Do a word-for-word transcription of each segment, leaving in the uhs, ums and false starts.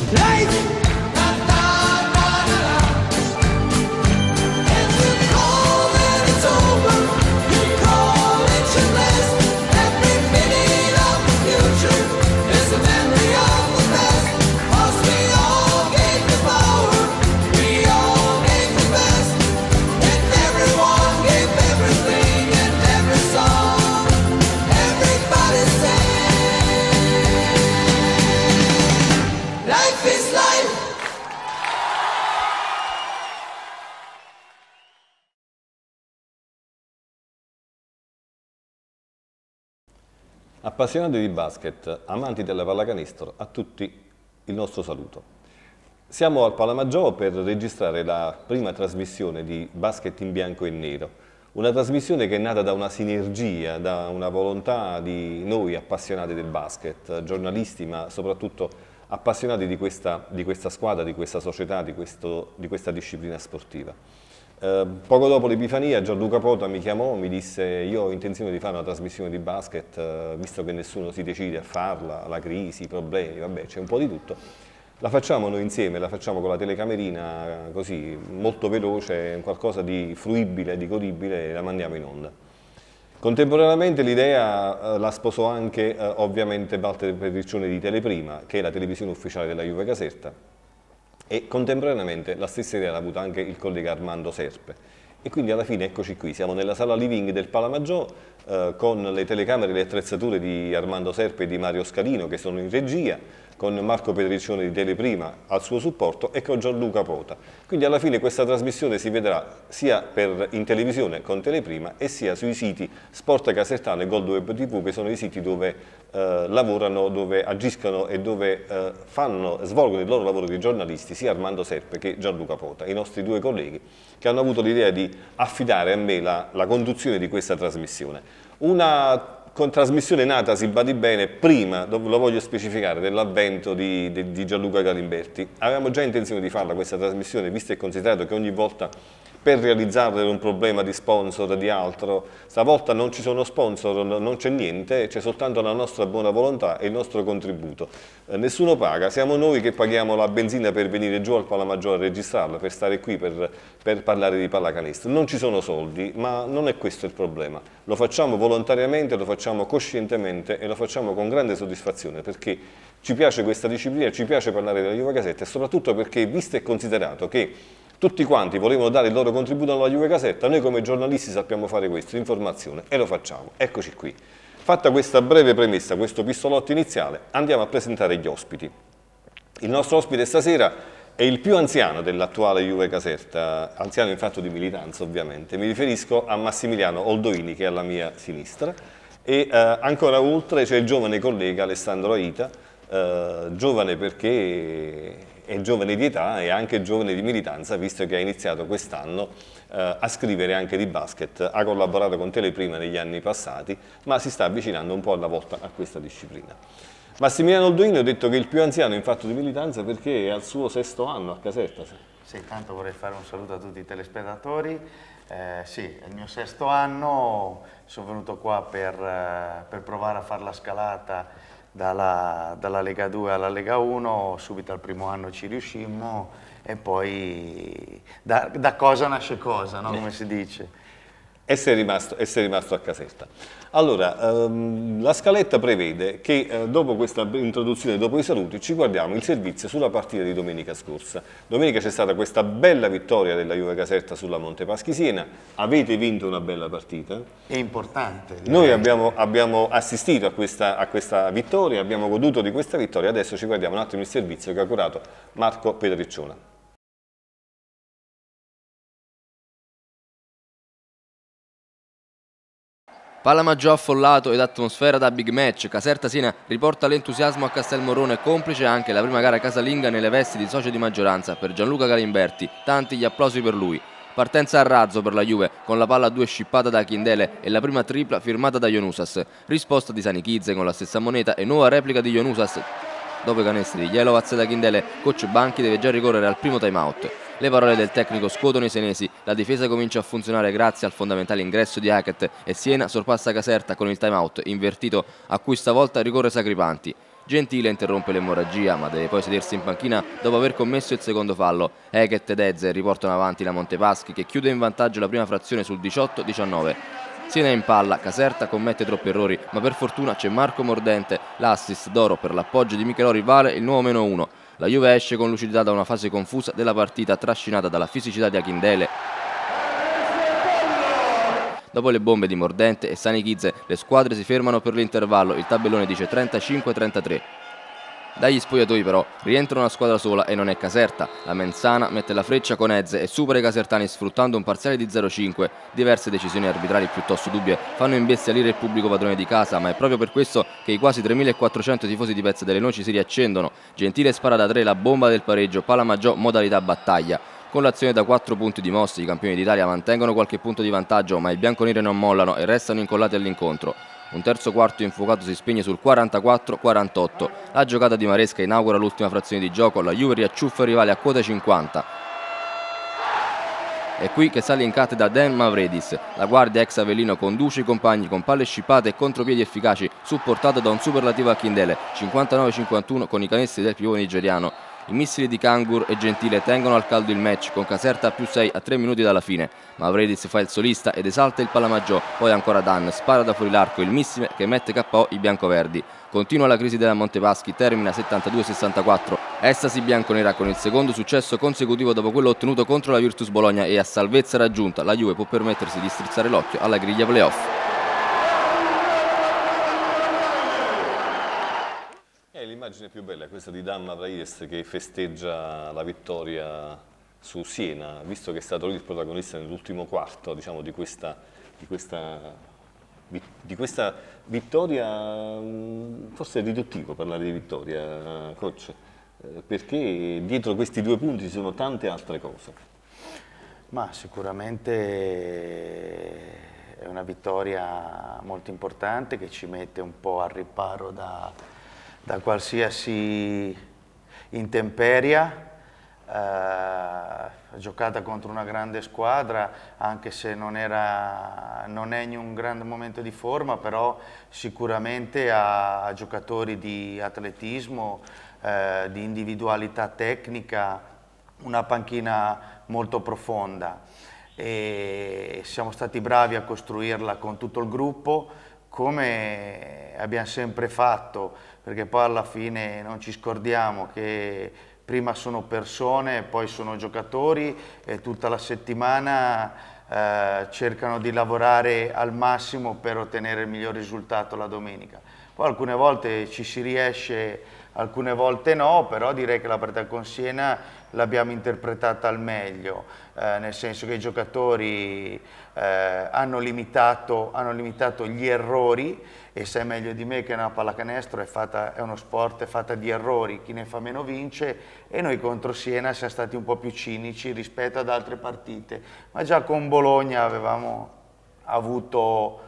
Appassionati di basket, amanti della pallacanestro, a tutti il nostro saluto. Siamo al Palamaggiò per registrare la prima trasmissione di Basket in bianco e nero, una trasmissione che è nata da una sinergia, da una volontà di noi appassionati del basket, giornalisti ma soprattutto appassionati di questa, di questa squadra, di questa società, di, questo, di questa disciplina sportiva. Eh, poco dopo l'Epifania Gianluca Pota mi chiamò, mi disse: io ho intenzione di fare una trasmissione di basket, eh, visto che nessuno si decide a farla, la crisi, i problemi, vabbè, c'è un po' di tutto. La facciamo noi insieme, la facciamo con la telecamerina, così, molto veloce, qualcosa di fruibile, di godibile, e la mandiamo in onda. Contemporaneamente l'idea eh, la sposò anche eh, ovviamente Walter Petriccione di Teleprima, che è la televisione ufficiale della Juve Caserta, e contemporaneamente la stessa idea l'ha avuta anche il collega Armando Serpe. E quindi alla fine eccoci qui, siamo nella sala living del Palamaggiò eh, con le telecamere e le attrezzature di Armando Serpe e di Mario Scalino che sono in regia, con Marco Petriccione di Teleprima al suo supporto e con Gianluca Pota. Quindi alla fine questa trasmissione si vedrà sia per, in televisione con Teleprima e sia sui siti Sport Casertano e Gold Web tivù, che sono i siti dove eh, lavorano, dove agiscono e dove eh, fanno, svolgono il loro lavoro di giornalisti, sia Armando Serpe che Gianluca Pota, i nostri due colleghi che hanno avuto l'idea di affidare a me la, la conduzione di questa trasmissione. Una con trasmissione nata, si badi bene, prima, lo voglio specificare, dell'avvento di, di, di Gianluca Galimberti. Avevamo già intenzione di farla questa trasmissione, visto e considerato che ogni volta per realizzarla era un problema di sponsor, di altro. Stavolta non ci sono sponsor, non c'è niente, c'è soltanto la nostra buona volontà e il nostro contributo. Eh, nessuno paga, siamo noi che paghiamo la benzina per venire giù al Palamaggiò a registrarla, per stare qui, per, per parlare di pallacanestro. Non ci sono soldi, ma non è questo il problema. Lo facciamo volontariamente, lo facciamo coscientemente e lo facciamo con grande soddisfazione, perché ci piace questa disciplina, ci piace parlare della Juve Caserta e soprattutto perché, visto e considerato che tutti quanti volevano dare il loro contributo alla Juve Caserta, noi come giornalisti sappiamo fare questo, informazione, e lo facciamo. Eccoci qui. Fatta questa breve premessa, questo pistolotto iniziale, andiamo a presentare gli ospiti. Il nostro ospite stasera è il più anziano dell'attuale Juve Caserta, anziano in fatto di militanza ovviamente. Mi riferisco a Massimiliano Oldoini, che è alla mia sinistra, e eh, ancora oltre c'è il giovane collega Alessandro Aita, eh, giovane perché è giovane di età e anche giovane di militanza, visto che ha iniziato quest'anno eh, a scrivere anche di basket, ha collaborato con Teleprima negli anni passati, ma si sta avvicinando un po' alla volta a questa disciplina. Massimiliano Oldoini, ho detto che è il più anziano in fatto di militanza perché è al suo sesto anno a Caserta. Sì, intanto vorrei fare un saluto a tutti i telespettatori. Eh, sì, è il mio sesto anno, sono venuto qua per, eh, per provare a fare la scalata Dalla, dalla Lega due alla Lega uno, subito al primo anno ci riuscimmo e poi da, da cosa nasce cosa, no? Come si dice. E sei rimasto, e sei rimasto a Caserta. Allora, ehm, la scaletta prevede che eh, dopo questa introduzione, dopo i saluti, ci guardiamo il servizio sulla partita di domenica scorsa. Domenica c'è stata questa bella vittoria della Juve Caserta sulla Montepaschi Siena, avete vinto una bella partita. È importante. Noi abbiamo, abbiamo assistito a questa, a questa vittoria, abbiamo goduto di questa vittoria, adesso ci guardiamo un attimo il servizio che ha curato Marco Petriccione. Palamaggiò affollato ed atmosfera da big match. Caserta Siena riporta l'entusiasmo a Castelmorone, complice anche la prima gara casalinga nelle vesti di socio di maggioranza per Gianluca Galimberti, tanti gli applausi per lui. Partenza a razzo per la Juve, con la palla a due scippata da Achindele e la prima tripla firmata da Ionusas. Risposta di Sanichizze con la stessa moneta e nuova replica di Ionusas. Dopo i canestri di Jelovac ed Achindele, coach Banchi deve già ricorrere al primo time-out. Le parole del tecnico scuotono i senesi, la difesa comincia a funzionare grazie al fondamentale ingresso di Hackett e Siena sorpassa Caserta con il time-out invertito a cui stavolta ricorre Sacripanti. Gentile interrompe l'emorragia, ma deve poi sedersi in panchina dopo aver commesso il secondo fallo. Hackett ed Eze riportano avanti la Montepaschi, che chiude in vantaggio la prima frazione sul diciotto diciannove. Siena in palla, Caserta commette troppi errori, ma per fortuna c'è Marco Mordente. L'assist d'oro per l'appoggio di Michelori vale il nuovo meno uno. La Juve esce con lucidità da una fase confusa della partita, trascinata dalla fisicità di Achindele. Dopo le bombe di Mordente e Sani Chizze, le squadre si fermano per l'intervallo, il tabellone dice trentacinque trentatré. Dagli spogliatoi però rientra una squadra sola e non è Caserta. La Menzana mette la freccia con Eze e supera i casertani sfruttando un parziale di zero cinque. Diverse decisioni arbitrali piuttosto dubbie fanno imbestialire il pubblico padrone di casa, ma è proprio per questo che i quasi tremilaquattrocento tifosi di Piazza delle Noci si riaccendono. Gentile spara da tre la bomba del pareggio, Palamaggio modalità battaglia. Con l'azione da quattro punti di Mossi, i campioni d'Italia mantengono qualche punto di vantaggio, ma i bianconeri non mollano e restano incollati all'incontro. Un terzo quarto infuocato si spegne sul quarantaquattro quarantotto. La giocata di Maresca inaugura l'ultima frazione di gioco, la Juve riacciuffa il rivale a quota cinquanta. È qui che sale in cattedra Dan Mavredis. La guardia ex Avellino conduce i compagni con palle scippate e contropiedi efficaci, supportato da un superlativo Achindele, cinquantanove cinquantuno con i canestri del pivot nigeriano. I missili di Kangur e Gentile tengono al caldo il match, con Caserta a più sei a tre minuti dalla fine. Mavredis fa il solista ed esalta il Palamaggio, poi ancora Dan spara da fuori l'arco il missile che mette K O i biancoverdi. Continua la crisi della Montepaschi, termina settantadue sessantaquattro. Estasi bianconera con il secondo successo consecutivo dopo quello ottenuto contro la Virtus Bologna e a salvezza raggiunta la Juve può permettersi di strizzare l'occhio alla griglia playoff. L'immagine più bella è questa di Dan Mavredis che festeggia la vittoria su Siena, visto che è stato lui il protagonista nell'ultimo quarto, diciamo, di questa, di questa, di questa vittoria. Forse è riduttivo parlare di vittoria, coach, perché dietro questi due punti ci sono tante altre cose. Ma sicuramente è una vittoria molto importante che ci mette un po' al riparo da da qualsiasi intemperia, eh, giocata contro una grande squadra, anche se non, era, non è in un grande momento di forma, però sicuramente ha, ha giocatori di atletismo, eh, di individualità tecnica, una panchina molto profonda e siamo stati bravi a costruirla con tutto il gruppo, come abbiamo sempre fatto, perché poi alla fine non ci scordiamo che prima sono persone, poi sono giocatori e tutta la settimana eh, cercano di lavorare al massimo per ottenere il miglior risultato la domenica. Poi alcune volte ci si riesce, alcune volte no, però direi che la partita con Siena l'abbiamo interpretata al meglio, eh, nel senso che i giocatori eh, hanno, limitato, hanno limitato gli errori, e sai meglio di me che una pallacanestro è, fatta, è uno sport è fatta di errori, chi ne fa meno vince, e noi contro Siena siamo stati un po' più cinici rispetto ad altre partite, ma già con Bologna avevamo avuto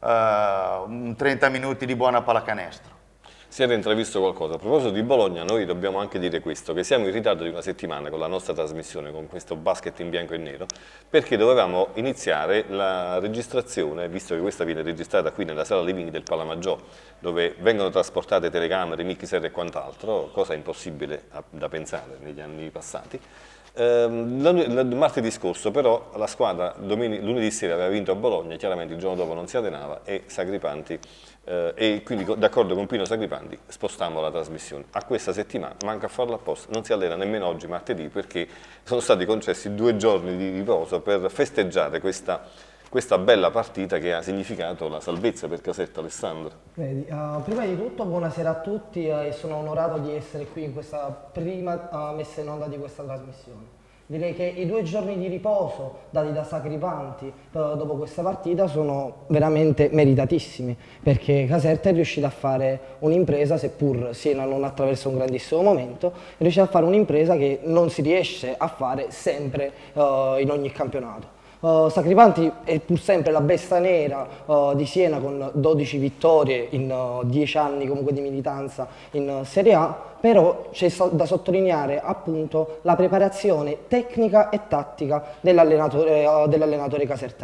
uh, trenta minuti di buona pallacanestro. Siete intravisto qualcosa? A proposito di Bologna, noi dobbiamo anche dire questo, che siamo in ritardo di una settimana con la nostra trasmissione, con questo basket in bianco e nero, perché dovevamo iniziare la registrazione, visto che questa viene registrata qui nella sala living del Palamaggio, dove vengono trasportate telecamere, mixer e quant'altro, cosa impossibile da pensare negli anni passati. Eh, martedì scorso però la squadra lunedì sera aveva vinto a Bologna, chiaramente il giorno dopo non si allenava e Sacripanti eh, e quindi d'accordo con Pino Sacripanti spostammo la trasmissione. A questa settimana manca a farlo apposta, non si allena nemmeno oggi martedì perché sono stati concessi due giorni di riposo per festeggiare questa, questa bella partita che ha significato la salvezza per Caserta. Alessandro. Vedi, uh, prima di tutto buonasera a tutti uh, e sono onorato di essere qui in questa prima uh, messa in onda di questa trasmissione. Direi che i due giorni di riposo dati da Sacripanti uh, dopo questa partita sono veramente meritatissimi, perché Caserta è riuscita a fare un'impresa, seppur Siena non attraversa un grandissimo momento, è riuscita a fare un'impresa che non si riesce a fare sempre uh, in ogni campionato. Uh, Sacripanti è pur sempre la besta nera uh, di Siena con dodici vittorie in uh, dieci anni comunque di militanza in uh, Serie A, però c'è da sottolineare appunto la preparazione tecnica e tattica dell'allenatore uh, dell'allenatore casertano.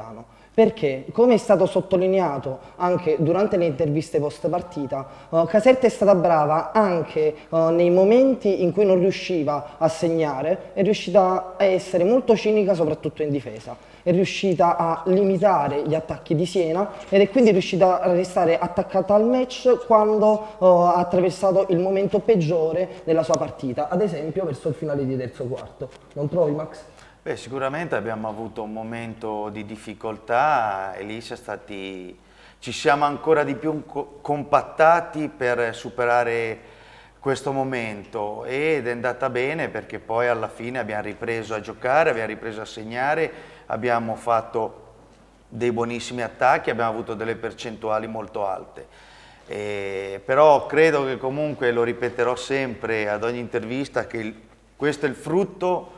Perché, come è stato sottolineato anche durante le interviste post partita, uh, Caserta è stata brava anche uh, nei momenti in cui non riusciva a segnare, è riuscita a essere molto cinica soprattutto in difesa, è riuscita a limitare gli attacchi di Siena ed è quindi riuscita a restare attaccata al match quando uh, ha attraversato il momento peggiore della sua partita, ad esempio verso il finale di terzo quarto. Non trovi, Max? Beh, sicuramente abbiamo avuto un momento di difficoltà e lì stati, ci siamo ancora di più compattati per superare questo momento ed è andata bene perché poi alla fine abbiamo ripreso a giocare, abbiamo ripreso a segnare, abbiamo fatto dei buonissimi attacchi, abbiamo avuto delle percentuali molto alte. E, però credo che comunque, lo ripeterò sempre ad ogni intervista, che il, questo è il frutto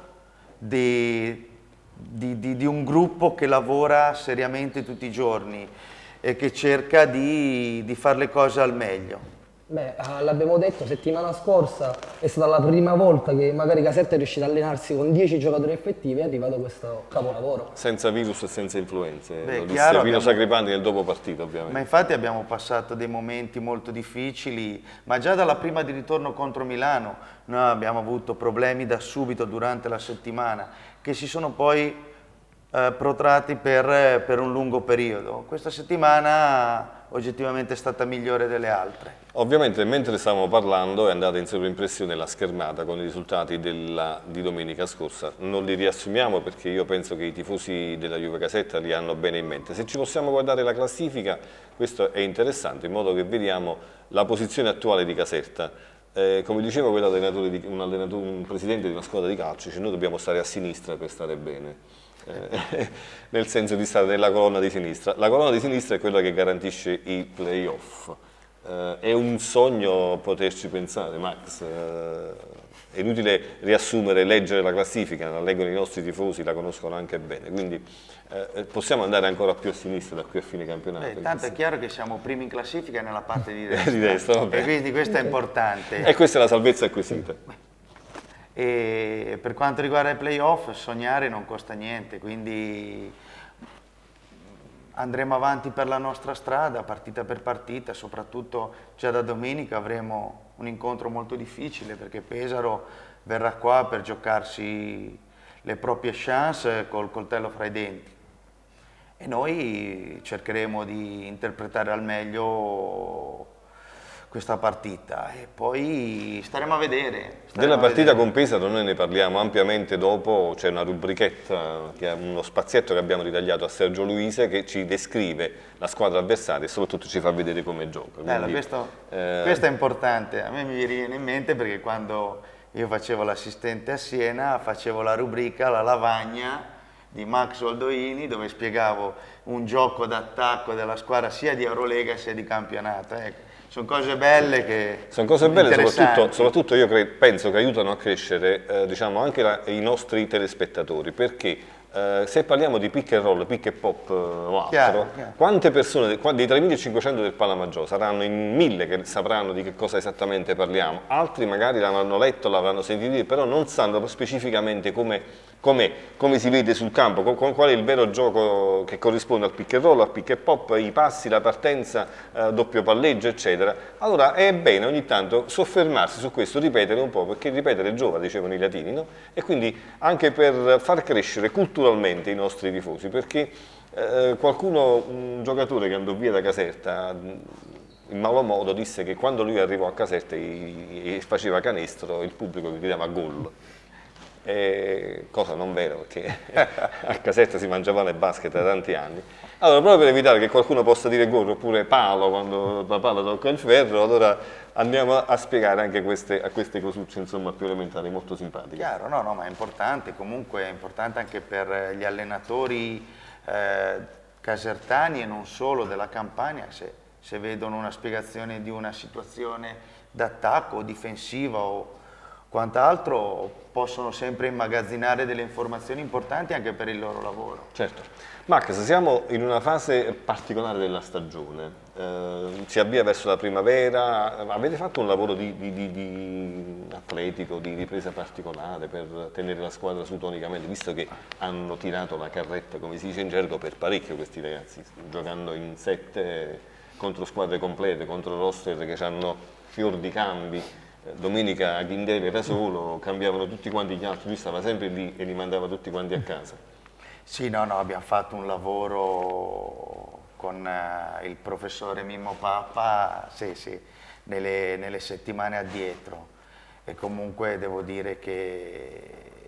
Di, di, di, di un gruppo che lavora seriamente tutti i giorni e che cerca di, di fare le cose al meglio. Beh, l'abbiamo detto, settimana scorsa è stata la prima volta che magari Caserta è riuscita a allenarsi con dieci giocatori effettivi e è arrivato questo capolavoro. Senza virus e senza influenze, Beh, lo chiaro, disse Pino abbiamo... Sacripanti nel dopo partita ovviamente. Ma infatti abbiamo passato dei momenti molto difficili, ma già dalla prima di ritorno contro Milano noi abbiamo avuto problemi da subito durante la settimana che si sono poi eh, protratti per, per un lungo periodo. Questa settimana oggettivamente è stata migliore delle altre. Ovviamente mentre stavamo parlando è andata in sovraimpressione la schermata con i risultati della, di domenica scorsa. Non li riassumiamo perché io penso che i tifosi della Juve Caserta li hanno bene in mente. Se ci possiamo guardare la classifica, questo è interessante, in modo che vediamo la posizione attuale di Caserta. Eh, come diceva quell'allenatore, un, allenatore, un presidente di una squadra di calcio, cioè noi dobbiamo stare a sinistra per stare bene. Eh, nel senso di stare nella colonna di sinistra. La colonna di sinistra è quella che garantisce i play-off. Eh, è un sogno poterci pensare, Max. Eh, è inutile riassumere, leggere la classifica, la leggono i nostri tifosi, la conoscono anche bene, quindi eh, possiamo andare ancora più a sinistra da qui a fine campionato. Beh, tanto è chiaro che siamo primi in classifica nella parte di destra, di destra vabbè. E quindi questo è importante. E questa è la salvezza acquisita. E per quanto riguarda i playoff, sognare non costa niente, quindi andremo avanti per la nostra strada, partita per partita, soprattutto già da domenica avremo un incontro molto difficile perché Pesaro verrà qua per giocarsi le proprie chance col coltello fra i denti e noi cercheremo di interpretare al meglio questa partita e poi staremo a vedere. Staremo Della partita a vedere. con Pesaro noi ne parliamo ampiamente dopo, c'è una rubrichetta, che è uno spazietto che abbiamo ritagliato a Sergio Luise che ci descrive la squadra avversaria e soprattutto ci fa vedere come gioca. Bello, Quindi, questo, eh... questo è importante, a me mi viene in mente perché quando io facevo l'assistente a Siena facevo la rubrica La lavagna di Max Oldoini dove spiegavo un gioco d'attacco della squadra sia di Eurolega sia di campionato. Ecco. Sono cose belle che sono cose belle, soprattutto, soprattutto io credo, penso che aiutano a crescere eh, diciamo, anche la, i nostri telespettatori, perché eh, se parliamo di pick and roll, pick and pop eh, o altro, chiaro, chiaro. Quante persone, dei tremilacinquecento del Palamaggiò, saranno in mille che sapranno di che cosa esattamente parliamo, altri magari l'avranno letto, l'avranno sentito dire, però non sanno specificamente come Come, come si vede sul campo, con, qual è il vero gioco che corrisponde al pick and roll, al pick and pop, i passi, la partenza, eh, doppio palleggio, eccetera. Allora è bene ogni tanto soffermarsi su questo, ripetere un po', perché ripetere giova, dicevano i latini, no? E quindi anche per far crescere culturalmente i nostri tifosi, perché eh, qualcuno, un giocatore che andò via da Caserta, in malo modo disse che quando lui arrivò a Caserta e faceva canestro, il pubblico gli gridava gol. Eh, cosa non vero perché a Caserta si mangiava nel basket da tanti anni. Allora, proprio per evitare che qualcuno possa dire gol oppure palo quando la palla tocca il ferro, allora andiamo a spiegare anche queste, a queste cosucce insomma più elementari, molto simpatiche. Chiaro, no, no, ma è importante, comunque è importante anche per gli allenatori eh, casertani e non solo della Campania, se, se vedono una spiegazione di una situazione d'attacco o difensiva o quant'altro possono sempre immagazzinare delle informazioni importanti anche per il loro lavoro. Certo. Max, siamo in una fase particolare della stagione, eh, si avvia verso la primavera, avete fatto un lavoro di, di, di, di atletico, di ripresa particolare per tenere la squadra su tonicamente, visto che hanno tirato la carretta, come si dice in gergo, per parecchio questi ragazzi, giocando in sette contro squadre complete, contro roster che hanno fior di cambi. Domenica Ghindele era solo, cambiavano tutti quanti gli altri, lui stava sempre lì e li mandava tutti quanti a casa. Sì, no, no, abbiamo fatto un lavoro con eh, il professore Mimmo Pappa, sì, sì, nelle, nelle settimane addietro, e comunque devo dire che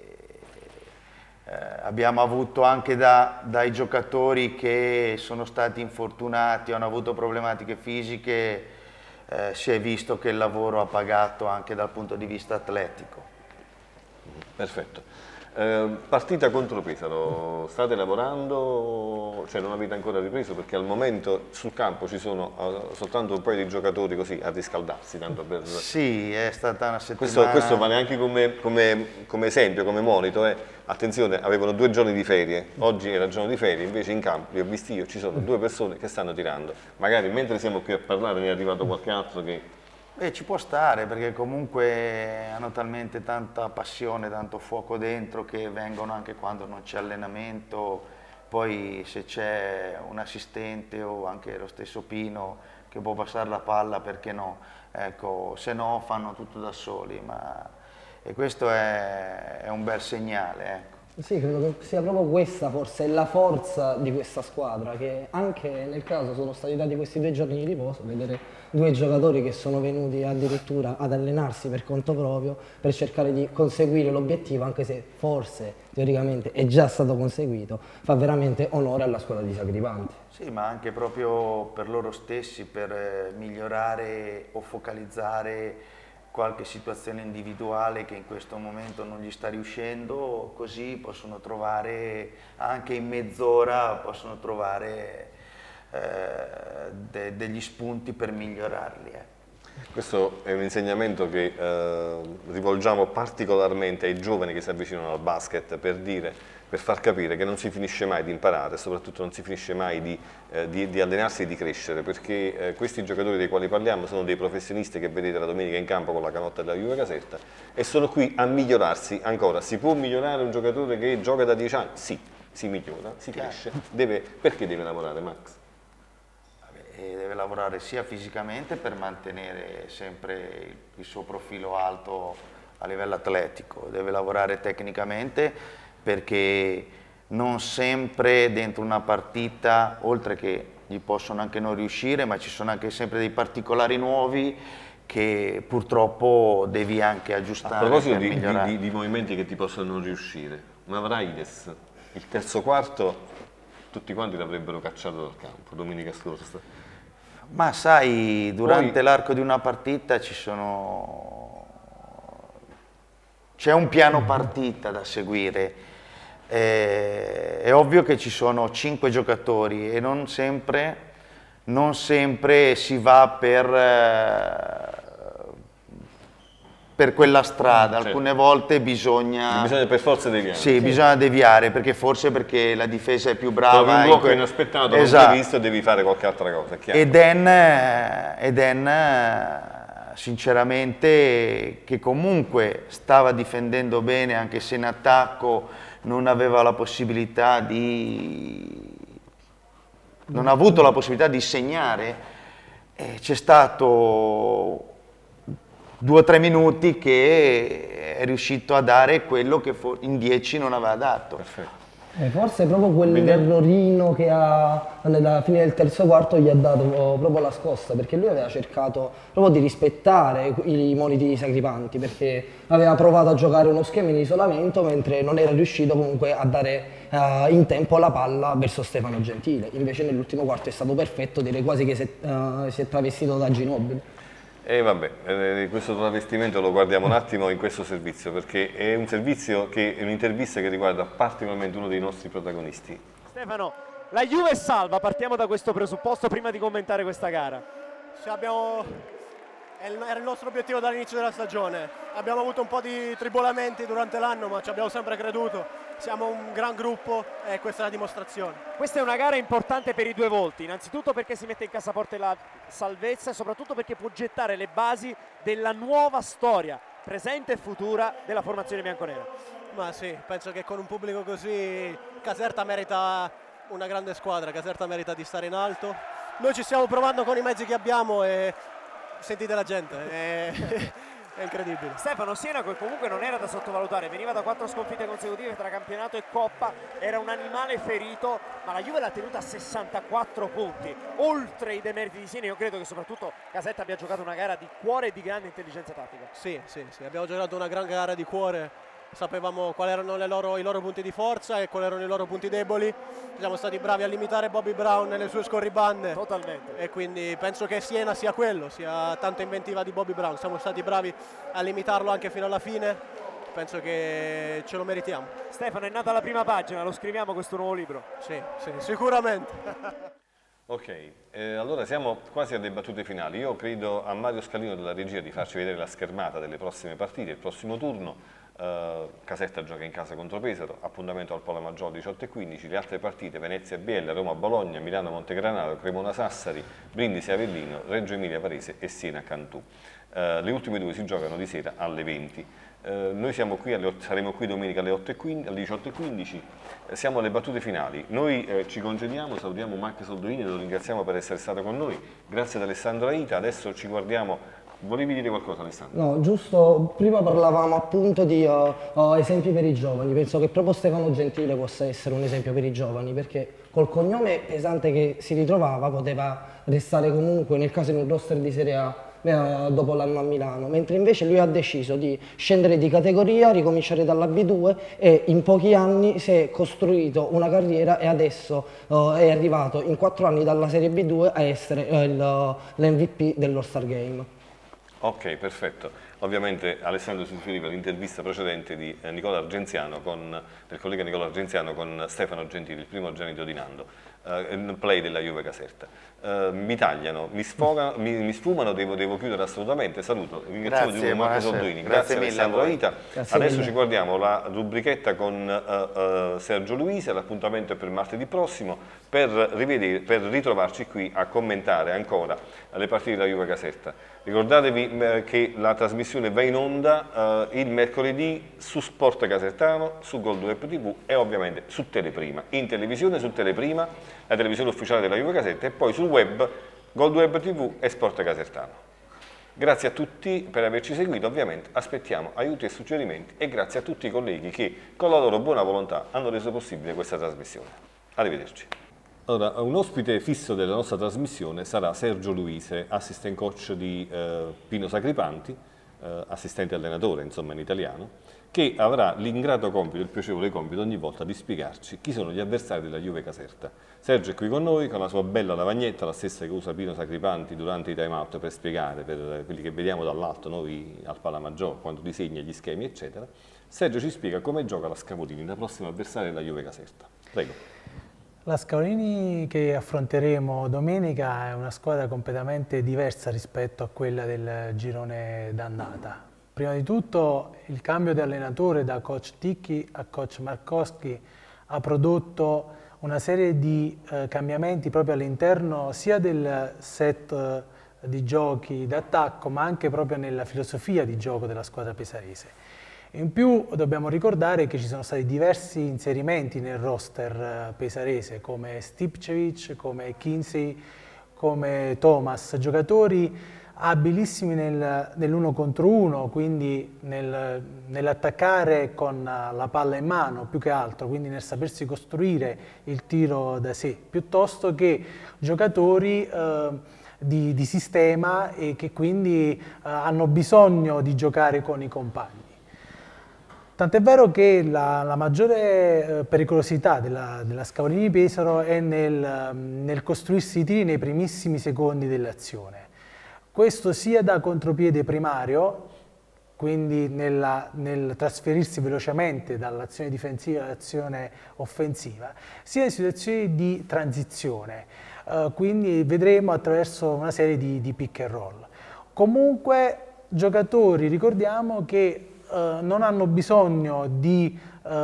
eh, abbiamo avuto anche da, dai giocatori che sono stati infortunati, hanno avuto problematiche fisiche, eh, si è visto che il lavoro ha pagato anche dal punto di vista atletico. Perfetto. Eh, partita contro Pesaro, state lavorando, cioè non avete ancora ripreso perché al momento sul campo ci sono uh, soltanto un paio di giocatori così a riscaldarsi, tanto per... Sì, è stata una settimana... Questo, questo vale anche come, come, come esempio, come monito, eh. Attenzione, avevano due giorni di ferie, oggi era giorno di ferie, invece in campo, li ho visti io, ci sono due persone che stanno tirando, magari mentre siamo qui a parlare ne è arrivato qualche altro che... Beh, ci può stare perché comunque hanno talmente tanta passione, tanto fuoco dentro che vengono anche quando non c'è allenamento, poi se c'è un assistente o anche lo stesso Pino che può passare la palla, perché no? Ecco, se no fanno tutto da soli, ma... e questo è, è un bel segnale, ecco. Sì, credo che sia proprio questa forse la forza di questa squadra, che anche nel caso sono stati dati questi due giorni di riposo, vedere due giocatori che sono venuti addirittura ad allenarsi per conto proprio per cercare di conseguire l'obiettivo, anche se forse teoricamente è già stato conseguito, fa veramente onore alla squadra di Sacripanti. Sì, ma anche proprio per loro stessi, per migliorare o focalizzare qualche situazione individuale che in questo momento non gli sta riuscendo, così possono trovare, anche in mezz'ora, possono trovare eh, de degli spunti per migliorarli. Eh. Questo è un insegnamento che eh, rivolgiamo particolarmente ai giovani che si avvicinano al basket per dire, per far capire che non si finisce mai di imparare, soprattutto non si finisce mai di, eh, di, di allenarsi e di crescere, perché eh, questi giocatori dei quali parliamo sono dei professionisti che vedete la domenica in campo con la canotta della Juve Caserta e sono qui a migliorarsi ancora. Si può migliorare un giocatore che gioca da dieci anni? Sì, si migliora, si cresce. Deve, perché deve lavorare, Max? E deve lavorare sia fisicamente per mantenere sempre il suo profilo alto a livello atletico, deve lavorare tecnicamente perché non sempre dentro una partita, oltre che gli possono anche non riuscire, ma ci sono anche sempre dei particolari nuovi che purtroppo devi anche aggiustare. A proposito per di, migliorare. di, di movimenti che ti possono non riuscire, Mavraides, il terzo quarto, tutti quanti l'avrebbero cacciato dal campo domenica scorsa. Ma sai, durante Poi... l'arco di una partita ci sono... c'è un piano partita da seguire. Eh, è ovvio che ci sono cinque giocatori e non sempre, non sempre si va per, eh, per quella strada, certo. Alcune volte bisogna... Bisogna per forza deviare. Sì, sì, bisogna deviare, perché forse perché la difesa è più brava. Trovi un blocco que... inaspettato, esatto. Non previsto, devi fare qualche altra cosa, è chiaro. Ed En, ed En, sinceramente, che comunque stava difendendo bene, anche se in attacco non aveva la possibilità di... non ha avuto la possibilità di segnare, eh, c'è stato due o tre minuti che è riuscito a dare quello che in dieci non aveva dato. Perfetto. Eh, forse proprio quell'errorino che ha alla fine del terzo quarto gli ha dato proprio la scossa, perché lui aveva cercato proprio di rispettare i moniti di Sacripanti, perché aveva provato a giocare uno schema in isolamento mentre non era riuscito comunque a dare uh, in tempo la palla verso Stefano Gentile. Invece nell'ultimo quarto è stato perfetto, direi quasi che si è, uh, si è travestito da Ginobili. E vabbè, eh, questo travestimento lo guardiamo un attimo in questo servizio, perché è un servizio che è un'intervista che riguarda particolarmente uno dei nostri protagonisti. Stefano, la Juve è salva, partiamo da questo presupposto prima di commentare questa gara. Sì, abbiamo... era il nostro obiettivo dall'inizio della stagione. Abbiamo avuto un po' di tribolamenti durante l'anno, ma ci abbiamo sempre creduto. Siamo un gran gruppo e questa è la dimostrazione. Questa è una gara importante per i due volti, innanzitutto perché si mette in cassaforte la salvezza e soprattutto perché può gettare le basi della nuova storia presente e futura della formazione bianconera. Ma sì, penso che con un pubblico così Caserta merita una grande squadra, Caserta merita di stare in alto. Noi ci stiamo provando con i mezzi che abbiamo e sentite la gente, è, è incredibile. Stefano, Siena comunque non era da sottovalutare, veniva da quattro sconfitte consecutive tra campionato e Coppa, era un animale ferito, ma la Juve l'ha tenuta a sessantaquattro punti, oltre i demeriti di Siena. Io credo che soprattutto Caserta abbia giocato una gara di cuore e di grande intelligenza tattica. Sì, sì, sì, abbiamo giocato una gran gara di cuore. Sapevamo quali erano le loro, i loro punti di forza e quali erano i loro punti deboli. Siamo stati bravi a limitare Bobby Brown nelle sue scorribande. Totalmente. E quindi penso che Siena sia quello, sia tanta inventiva di Bobby Brown. Siamo stati bravi a limitarlo anche fino alla fine. Penso che ce lo meritiamo. Stefano, è nata la prima pagina, lo scriviamo questo nuovo libro? Sì, sì, sicuramente. Ok, eh, allora siamo quasi alle battute finali. Io credo a Mario Scalino della regia di farci vedere la schermata delle prossime partite, il prossimo turno. Uh, Caserta gioca in casa contro Pesaro, appuntamento al Polo Maggiore diciotto e quindici, le altre partite Venezia e Biella, Roma Bologna, Milano Montegranaro, Cremona Sassari, Brindisi Avellino, Reggio Emilia Varese e Siena Cantù. Uh, le ultime due si giocano di sera alle venti. Uh, noi siamo qui alle otto, saremo qui domenica alle, otto e quindici, alle diciotto e quindici, uh, siamo alle battute finali. Noi uh, ci congediamo, salutiamo Marco Soldolini, lo ringraziamo per essere stato con noi, grazie ad Alessandro Aita, adesso ci guardiamo. Volevi dire qualcosa, Alessandro? No, giusto, prima parlavamo appunto di uh, uh, esempi per i giovani. Penso che proprio Stefano Gentile possa essere un esempio per i giovani, perché col cognome pesante che si ritrovava poteva restare comunque nel caso in un roster di Serie A uh, dopo l'anno a Milano, mentre invece lui ha deciso di scendere di categoria, ricominciare dalla B due e in pochi anni si è costruito una carriera e adesso uh, è arrivato in quattro anni dalla Serie B due a essere uh, l'M V P dell'All-Star Game. Ok, perfetto. Ovviamente Alessandro si riferiva all'intervista precedente di eh, Nicola Argenziano con, del collega Nicola Argenziano con Stefano Gentili, il primogenito di Nando, eh, il play della Juve Caserta. Eh, mi tagliano, mi, sfoga, mi, mi sfumano, devo, devo chiudere assolutamente. Saluto, ringraziamo di nuovo Marco Soldolini, grazie, grazie Alessandro Aita. Adesso mille. Ci guardiamo la rubrichetta con uh, uh, Sergio Luise, l'appuntamento è per martedì prossimo, per, rivedere, per ritrovarci qui a commentare ancora le partite della Juve Caserta. Ricordatevi eh, che la trasmissione va in onda eh, il mercoledì su Sport Casertano, su Gold Web T V e ovviamente su Teleprima, in televisione su Teleprima, la televisione ufficiale della Juve Caserta, e poi sul web Gold Web T V e Sport Casertano. Grazie a tutti per averci seguito, ovviamente aspettiamo aiuti e suggerimenti e grazie a tutti i colleghi che con la loro buona volontà hanno reso possibile questa trasmissione. Arrivederci. Allora, un ospite fisso della nostra trasmissione sarà Sergio Luise, assistant coach di eh, Pino Sacripanti, eh, assistente allenatore insomma in italiano, che avrà l'ingrato compito, il piacevole compito ogni volta di spiegarci chi sono gli avversari della Juve Caserta. Sergio è qui con noi con la sua bella lavagnetta, la stessa che usa Pino Sacripanti durante i time out per spiegare, per quelli che vediamo dall'alto noi al Palamaggiore, quando disegna gli schemi eccetera. Sergio ci spiega come gioca la Scavolini, la prossima avversaria della Juve Caserta. Prego. La Scavolini che affronteremo domenica è una squadra completamente diversa rispetto a quella del girone d'andata. Prima di tutto il cambio di allenatore da coach Ticchi a coach Markowski ha prodotto una serie di eh, cambiamenti proprio all'interno sia del set eh, di giochi d'attacco ma anche proprio nella filosofia di gioco della squadra pesarese. In più dobbiamo ricordare che ci sono stati diversi inserimenti nel roster pesarese come Stipcevic, come Kinsey, come Thomas, giocatori abilissimi nel, nell'uno contro uno, quindi nel, nell'attaccare con la palla in mano più che altro, quindi nel sapersi costruire il tiro da sé, piuttosto che giocatori eh, di, di sistema e che quindi eh, hanno bisogno di giocare con i compagni. Tant'è vero che la, la maggiore eh, pericolosità della, della Scavolini Pesaro è nel, nel costruirsi i tiri nei primissimi secondi dell'azione. Questo sia da contropiede primario, quindi nella, nel trasferirsi velocemente dall'azione difensiva all'azione offensiva, sia in situazioni di transizione, eh, quindi vedremo attraverso una serie di, di pick and roll. Comunque giocatori, ricordiamo che Uh, non hanno bisogno di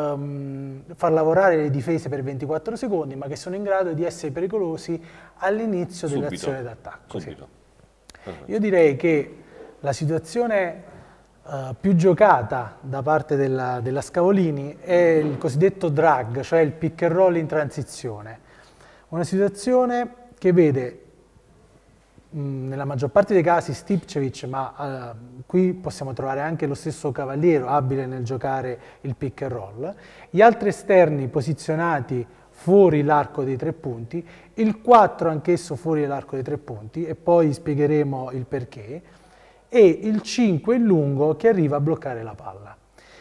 um, far lavorare le difese per ventiquattro secondi, ma che sono in grado di essere pericolosi all'inizio dell'azione d'attacco. Sì. Io direi che la situazione uh, uh, più giocata da parte della, della Scavolini è il cosiddetto drag, cioè il pick and roll in transizione. Una situazione che vede mh, nella maggior parte dei casi Stipčević, ma uh, qui possiamo trovare anche lo stesso Cavaliero abile nel giocare il pick and roll, gli altri esterni posizionati fuori l'arco dei tre punti, il quattro anch'esso fuori l'arco dei tre punti e poi spiegheremo il perché, e il cinque in lungo che arriva a bloccare la palla.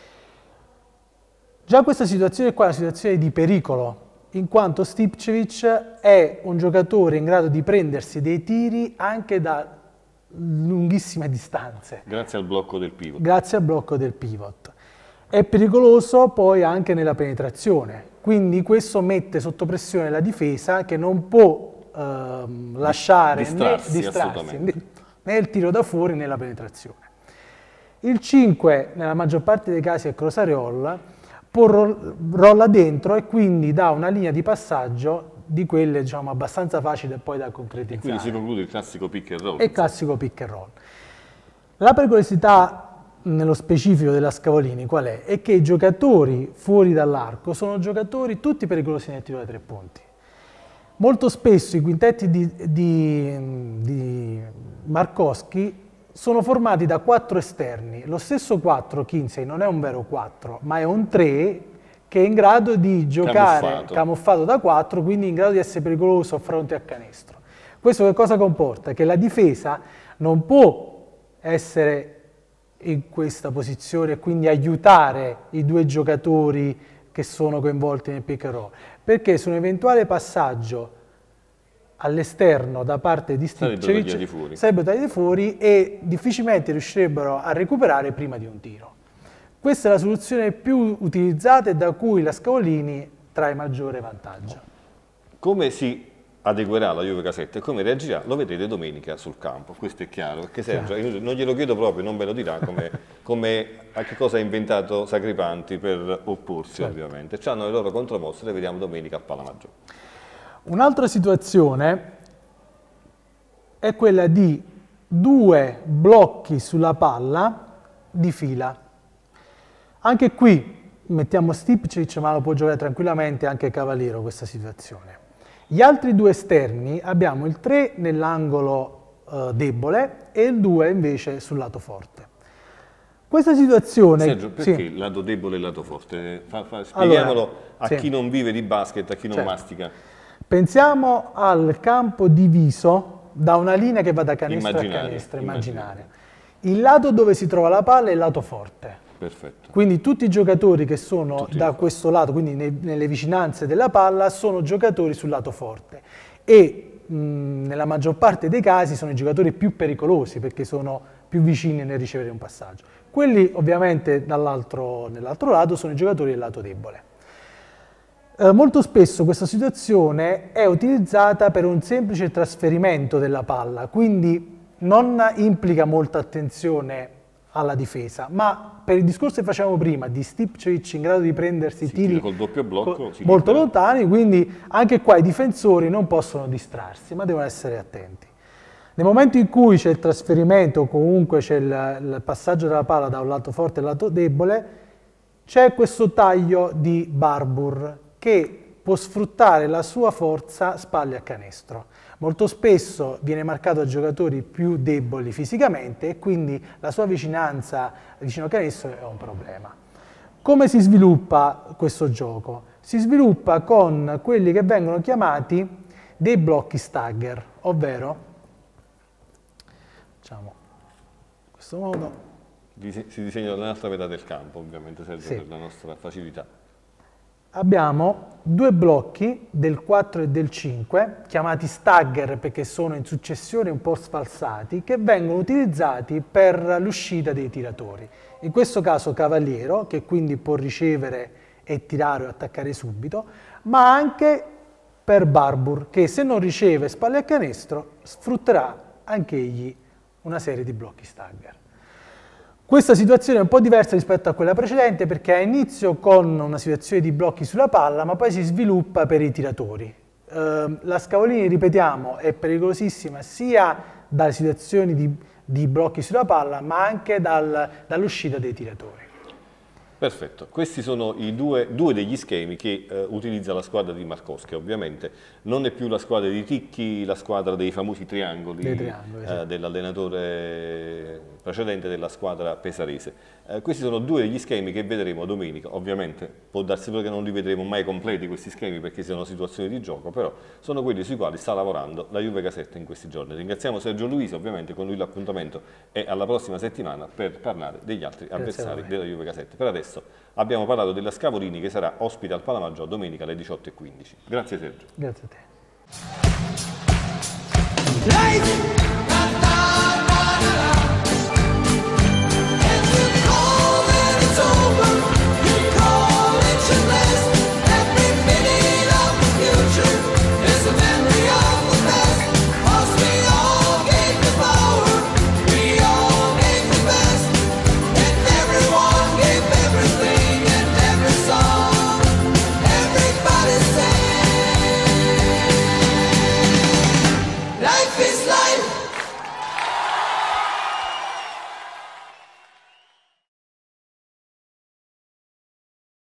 Già questa situazione qua è una situazione di pericolo, in quanto Stipčević è un giocatore in grado di prendersi dei tiri anche da lunghissime distanze. Grazie al blocco del pivot. Grazie al blocco del pivot. È pericoloso poi anche nella penetrazione, quindi questo mette sotto pressione la difesa che non può ehm, lasciare distrarsi, né, distrarsi né, né il tiro da fuori né la penetrazione. Il cinque nella maggior parte dei casi è Crosariol, può ro rolla dentro e quindi dà una linea di passaggio di quelle diciamo abbastanza facili poi da concretizzare. E quindi si conclude il classico pick and roll. E il classico pick and roll. La pericolosità nello specifico della Scavolini qual è? È che i giocatori fuori dall'arco sono giocatori tutti pericolosi nel tiro da tre punti. Molto spesso i quintetti di, di, di Markowski sono formati da quattro esterni. Lo stesso quattro, Kinsey, non è un vero quattro, ma è un tre che è in grado di giocare camuffato, camuffato da quattro, quindi in grado di essere pericoloso a fronte a canestro. Questo che cosa comporta? Che la difesa non può essere in questa posizione e quindi aiutare i due giocatori che sono coinvolti nel pick and roll, perché su un eventuale passaggio all'esterno da parte di Stipčević sarebbero tagliati fuori e difficilmente riuscirebbero a recuperare prima di un tiro. Questa è la soluzione più utilizzata e da cui la Scavolini trae maggiore vantaggio. Come si adeguerà la Juve Caserta e come reagirà lo vedrete domenica sul campo, questo è chiaro, perché Sergio, io non glielo chiedo proprio, non me lo dirà come, come a che cosa ha inventato Sacripanti per opporsi, certo. Ovviamente. C'hanno le loro contromosse, le vediamo domenica a Palamaggiore. Un'altra situazione è quella di due blocchi sulla palla di fila. Anche qui mettiamo Stipčević, ma lo può giocare tranquillamente anche Cavaliero questa situazione. Gli altri due esterni abbiamo il tre nell'angolo eh, debole e il due invece sul lato forte. Questa situazione... Sergio, perché sì. il lato debole e il lato forte? Fa, fa, spieghiamolo allora, a sì. chi non vive di basket, a chi non certo. mastica. Pensiamo al campo diviso da una linea che va da canestro immaginario, a canestro, immaginario. immaginario. Il lato dove si trova la palla è il lato forte. Perfetto. Quindi tutti i giocatori che sono tutti da questo lato, quindi ne, nelle vicinanze della palla, sono giocatori sul lato forte e mh, nella maggior parte dei casi sono i giocatori più pericolosi perché sono più vicini nel ricevere un passaggio. Quelli ovviamente dall'altro, nell'altro lato sono i giocatori del lato debole. Eh, molto spesso questa situazione è utilizzata per un semplice trasferimento della palla, quindi non implica molta attenzione alla difesa, ma per il discorso che facevamo prima di Stipčević in grado di prendersi si tiri col doppio blocco, molto lontani, quindi anche qua i difensori non possono distrarsi, ma devono essere attenti. Nel momento in cui c'è il trasferimento o comunque c'è il, il passaggio della palla da un lato forte al lato debole, c'è questo taglio di Barbour che può sfruttare la sua forza spalle a canestro. Molto spesso viene marcato a giocatori più deboli fisicamente e quindi la sua vicinanza vicino al canestro è un problema. Come si sviluppa questo gioco? Si sviluppa con quelli che vengono chiamati dei blocchi stagger, ovvero, facciamo in questo modo. Si disegna dall'altra metà del campo, ovviamente, Sergio, sì. per la nostra facilità. Abbiamo due blocchi del quattro e del cinque, chiamati stagger perché sono in successione un po' sfalsati, che vengono utilizzati per l'uscita dei tiratori. In questo caso Cavaliero, che quindi può ricevere e tirare o attaccare subito, ma anche per Barbour, che se non riceve spalle a canestro sfrutterà anche egli una serie di blocchi stagger. Questa situazione è un po' diversa rispetto a quella precedente perché ha inizio con una situazione di blocchi sulla palla, ma poi si sviluppa per i tiratori. Eh, la Scavolini, ripetiamo, è pericolosissima sia dalle situazioni di, di blocchi sulla palla, ma anche dal, dall'uscita dei tiratori. Perfetto, questi sono i due, due degli schemi che eh, utilizza la squadra di Markowski. Ovviamente non è più la squadra di Ticchi, la squadra dei famosi triangoli, triangoli sì. eh, dell'allenatore precedente della squadra pesarese. Eh, questi sono due degli schemi che vedremo domenica. Ovviamente può darsi pure che non li vedremo mai completi questi schemi perché sono situazioni di gioco, però sono quelli sui quali sta lavorando la Juve Caserta in questi giorni. Ringraziamo Sergio Luisi, ovviamente con lui l'appuntamento è alla prossima settimana per parlare degli altri avversari della Juve Caserta. Per adesso abbiamo parlato della Scavolini che sarà ospite al Palamaggio domenica alle diciotto e quindici. Grazie Sergio. Grazie a te.